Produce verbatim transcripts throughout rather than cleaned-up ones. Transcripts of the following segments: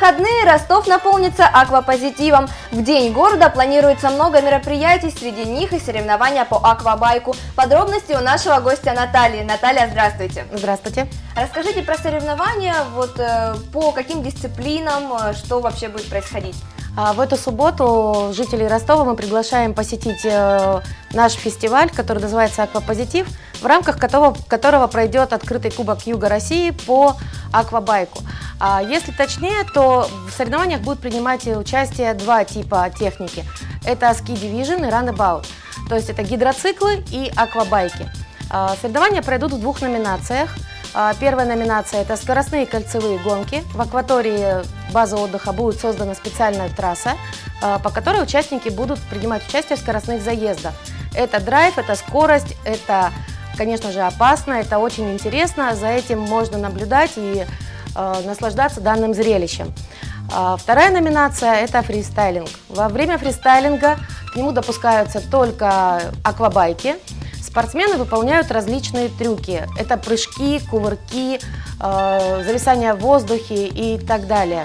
выходные Ростов наполнится аквапозитивом. В День города планируется много мероприятий, среди них и соревнования по аквабайку. Подробности у нашего гостя Натальи. Наталья, здравствуйте. Здравствуйте. Расскажите про соревнования, вот э, по каким дисциплинам, э, что вообще будет происходить? А в эту субботу жителей Ростова мы приглашаем посетить э, наш фестиваль, который называется «Аквапозитив», в рамках которого, которого пройдет открытый кубок Юга России по аквабайку. А если точнее, то в соревнованиях будут принимать участие два типа техники. Это Ski Division и Runabout, то есть это гидроциклы и аквабайки. А соревнования пройдут в двух номинациях. Первая номинация – это скоростные кольцевые гонки. В акватории базы отдыха будет создана специальная трасса, по которой участники будут принимать участие в скоростных заездах. Это драйв, это скорость, это, конечно же, опасно, это очень интересно. За этим можно наблюдать и э, наслаждаться данным зрелищем. Вторая номинация – это фристайлинг. Во время фристайлинга к нему допускаются только аквабайки. Спортсмены выполняют различные трюки. Это прыжки, кувырки, э, зависание в воздухе и так далее.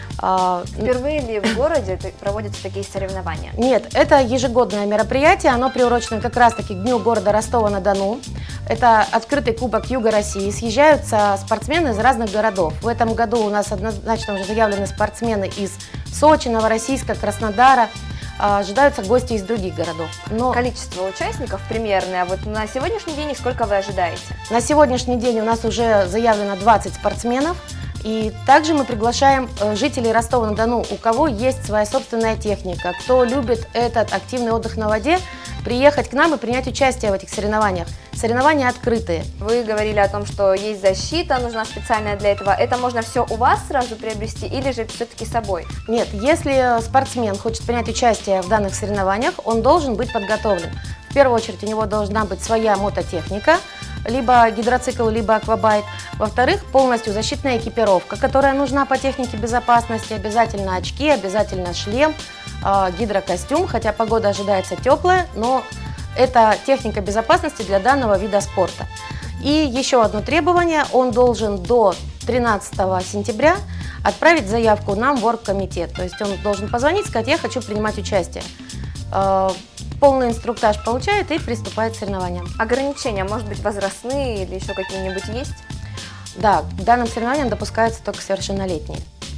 Впервые ли в городе проводятся такие соревнования? Нет, это ежегодное мероприятие, оно приурочено как раз-таки к Дню города Ростова-на-Дону. Это открытый кубок Юга России, съезжаются спортсмены из разных городов. В этом году у нас однозначно уже заявлены спортсмены из Сочи, Новороссийска, Краснодара. Ожидаются гости из других городов. Но количество участников примерное, а вот на сегодняшний день сколько вы ожидаете? На сегодняшний день у нас уже заявлено двадцать спортсменов. И также мы приглашаем жителей Ростова-на-Дону, у кого есть своя собственная техника, кто любит этот активный отдых на воде, приехать к нам и принять участие в этих соревнованиях. Соревнования открытые. Вы говорили о том, что есть защита, нужна специальная для этого. Это можно все у вас сразу приобрести или же все-таки с собой? Нет, если спортсмен хочет принять участие в данных соревнованиях, он должен быть подготовлен. В первую очередь у него должна быть своя мототехника, либо гидроцикл, либо аквабайк. Во-вторых, полностью защитная экипировка, которая нужна по технике безопасности. Обязательно очки, обязательно шлем, гидрокостюм, хотя погода ожидается теплая, но это техника безопасности для данного вида спорта. И еще одно требование, он должен до тринадцатого сентября отправить заявку нам в оргкомитет. То есть он должен позвонить, сказать: я хочу принимать участие. Полный инструктаж получает и приступает к соревнованиям. Ограничения, может быть, возрастные или еще какие-нибудь есть? Да, к данным соревнованиям допускаются только совершеннолетние.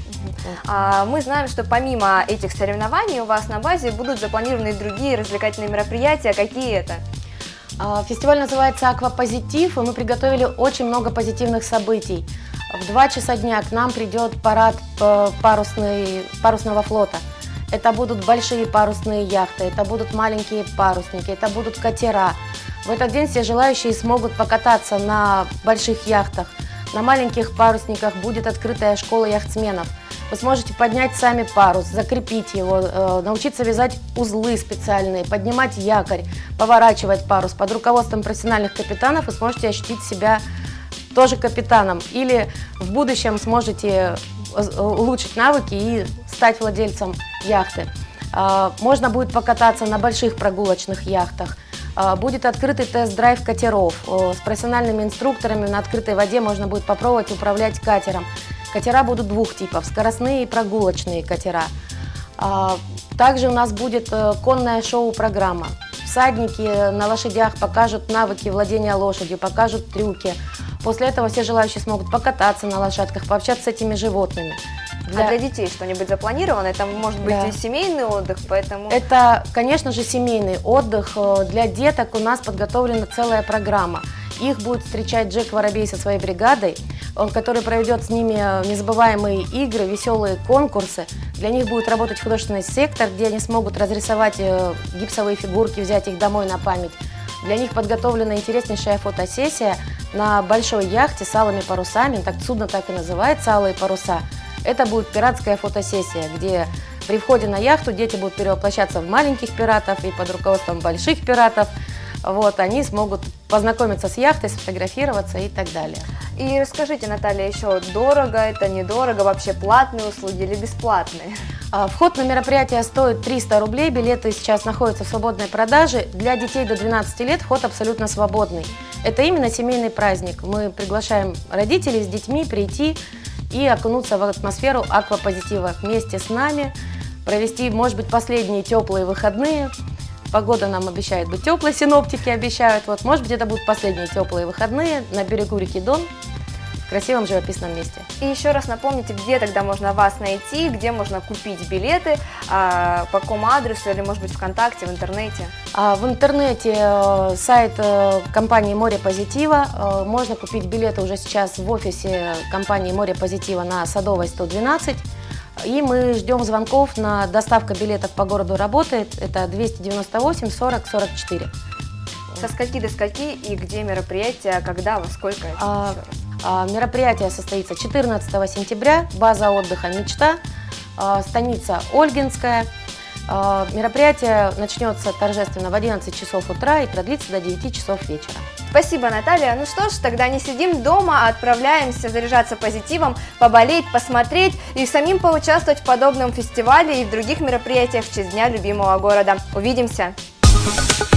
А мы знаем, что помимо этих соревнований у вас на базе будут запланированы и другие развлекательные мероприятия. Какие это? Фестиваль называется «Аквапозитив», и мы приготовили очень много позитивных событий. В два часа дня к нам придет парад парусный, парусного флота. Это будут большие парусные яхты, это будут маленькие парусники, это будут катера. В этот день все желающие смогут покататься на больших яхтах. На маленьких парусниках будет открытая школа яхтсменов. Вы сможете поднять сами парус, закрепить его, э, научиться вязать узлы специальные, поднимать якорь, поворачивать парус. Под руководством профессиональных капитанов вы сможете ощутить себя тоже капитаном. Или в будущем сможете улучшить навыки и стать владельцем яхты. Э, можно будет покататься на больших прогулочных яхтах. Будет открытый тест-драйв катеров. С профессиональными инструкторами на открытой воде можно будет попробовать управлять катером. Катера будут двух типов – скоростные и прогулочные катера. Также у нас будет конная шоу-программа. Всадники на лошадях покажут навыки владения лошадью, покажут трюки. После этого все желающие смогут покататься на лошадках, пообщаться с этими животными. Для... А для детей что-нибудь запланировано? Это может быть да. и семейный отдых, поэтому… Это, конечно же, семейный отдых. Для деток у нас подготовлена целая программа. Их будет встречать Джек Воробей со своей бригадой, он, который проведет с ними незабываемые игры, веселые конкурсы. Для них будет работать художественный сектор, где они смогут разрисовать гипсовые фигурки, взять их домой на память. Для них подготовлена интереснейшая фотосессия на большой яхте с алыми парусами. Так, судно так и называется «Алые паруса». Это будет пиратская фотосессия, где при входе на яхту дети будут перевоплощаться в маленьких пиратов и под руководством больших пиратов. Вот, они смогут познакомиться с яхтой, сфотографироваться и так далее. И расскажите, Наталья, еще дорого это, недорого, вообще платные услуги или бесплатные? Вход на мероприятие стоит триста рублей, билеты сейчас находятся в свободной продаже. Для детей до двенадцати лет вход абсолютно свободный. Это именно семейный праздник. Мы приглашаем родителей с детьми прийти и окунуться в атмосферу аквапозитива вместе с нами, провести, может быть, последние теплые выходные. Погода нам обещает быть теплой, синоптики обещают. Вот, может быть, это будут последние теплые выходные на берегу реки Дон, в красивом живописном месте. И еще раз напомните, где тогда можно вас найти, где можно купить билеты, а, по какому адресу, или, может быть, ВКонтакте, в интернете? А, в интернете э, сайт э, компании «Море Позитива». Э, можно купить билеты уже сейчас в офисе компании «Море Позитива» на Садовой сто двенадцать. И мы ждем звонков, на доставка билетов по городу работает. Это двести девяносто восемь сорок сорок четыре. Со скольки до скольки и где мероприятие, когда, во сколько? А, а, мероприятие состоится четырнадцатого сентября, база отдыха «Мечта», а, станица Ольгинская. А, мероприятие начнется торжественно в одиннадцать часов утра и продлится до девяти часов вечера. Спасибо, Наталья. Ну что ж, тогда не сидим дома, а отправляемся заряжаться позитивом, поболеть, посмотреть и самим поучаствовать в подобном фестивале и в других мероприятиях в честь Дня любимого города. Увидимся!